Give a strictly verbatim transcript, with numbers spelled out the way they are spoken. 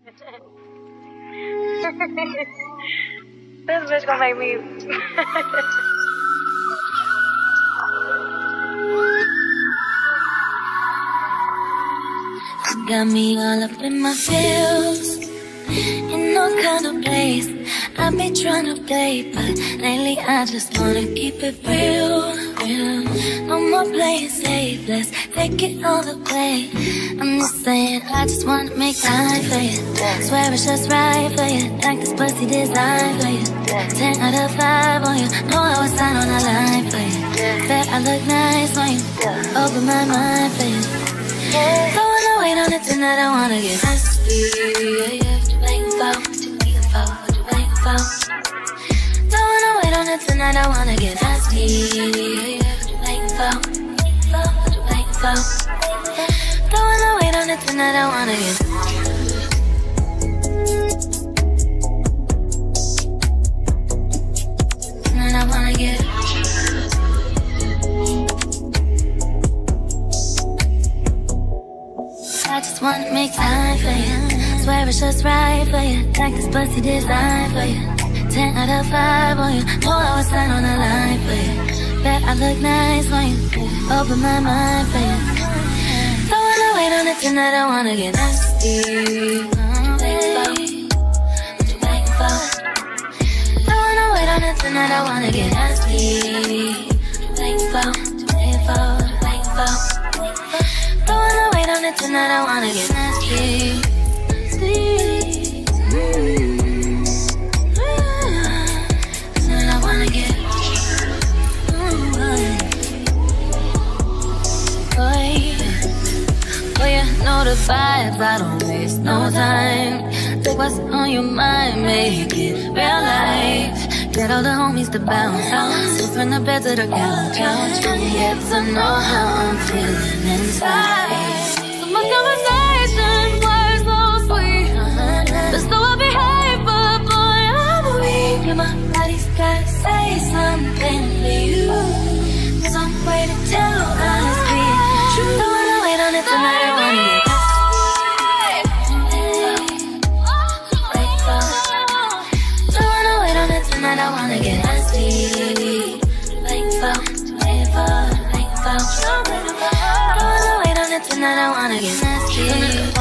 This bitch gonna make me. Got me all up in my feels, in no kind of place. I be trying to play, but lately I just wanna keep it real, real. No more playing safe, let's take it all the way. I'm just saying, I just wanna make time for you. Swear it's just right for you, like this pussy designed for you. Ten out of five on you, know I was sign on the line for you. Bet I look nice on you, open my mind for you. Don't wanna wait on it tonight, I wanna get nasty. Yeah, yeah, what you waiting for? What you waiting for? What you waiting for? Don't wanna wait on it tonight, I wanna get nasty. Yeah, yeah, what you waiting for? What you waiting for? Don't wanna wait on it tonight, I wanna get tonight, I wanna get. I just wanna make time for you. Swear it's just right for you, like this pussy designed for you. Ten out of five on you, know I was sign on the line for you. Bet I look nice on you, open my mind for you. Don't wanna wait on it tonight, I wanna get nasty. What you waiting for? Don't wanna wait on it tonight, I wanna get nasty. Waiting for, waiting for, waiting for. Don't wanna wait on it tonight, I wanna get nasty. Mm-hmm. Tonight I wanna get. Mm-hmm. Boy, boy, you know the vibes, I don't waste no time. Take what's on your mind, make it real life. Get all the homies to bounce, so from the bed to the couch. Get to know how I'm feeling inside. So my conversation was so sweet, but so I behave, but boy I'm weak. Yeah, my body's gotta say something to you, some way to tell honestly. Don't wanna wait on it tonight, I wanna get. Tonight I wanna get nasty. Waiting for, waiting for, waiting for. Don't wanna wait on it tonight, I wanna get nasty.